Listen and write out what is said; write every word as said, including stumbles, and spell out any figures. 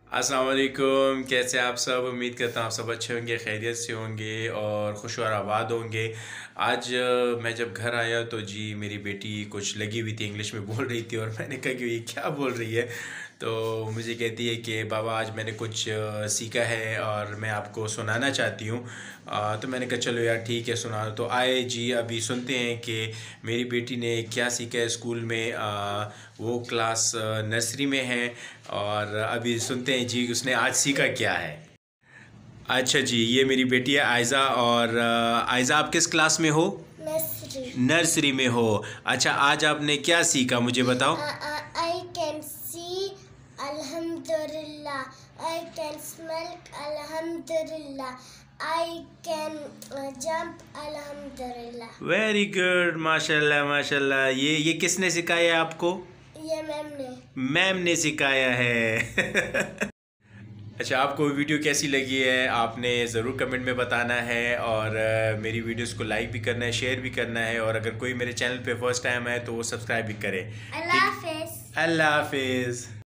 अस्सलाम वालेकुम। कैसे आप सब? उम्मीद करता हूँ आप सब अच्छे होंगे, खैरियत से होंगे और खुश और आबाद होंगे। आज अ, मैं जब घर आया तो जी मेरी बेटी कुछ लगी हुई थी, इंग्लिश में बोल रही थी और मैंने कहा कि ये क्या बोल रही है। तो मुझे कहती है कि बाबा आज मैंने कुछ अ, सीखा है और मैं आपको सुनाना चाहती हूँ। अ, तो मैंने कहा चलो यार ठीक है सुना दो। तो आए जी अभी सुनते हैं कि मेरी बेटी ने क्या सीखा है स्कूल में। अ, वो क्लास नर्सरी में है और अभी सुनते हैं जी उसने आज सीखा क्या है। अच्छा जी, ये मेरी बेटी है आयज़ा। और अ, आयज़ा आप किस क्लास में हो? Nursery. नर्सरी में हो। अच्छा, आज आपने क्या सीखा मुझे बताओ। Uh, uh, I can see, Alhamdulillah. I can smell, Alhamdulillah. I can uh, jump, Alhamdulillah. Very good, माशाल्लाह माशाल्लाह। ये ये किसने सिखाया है आपको? ये मैम ने मैम ने सिखाया है। अच्छा, आपको वीडियो कैसी लगी है आपने ज़रूर कमेंट में बताना है और अ, मेरी वीडियोस को लाइक भी करना है, शेयर भी करना है और अगर कोई मेरे चैनल पे फर्स्ट टाइम है तो वो सब्सक्राइब भी करे। अल्लाह ठीक, हाफिज। अल्लाह हाफिज़।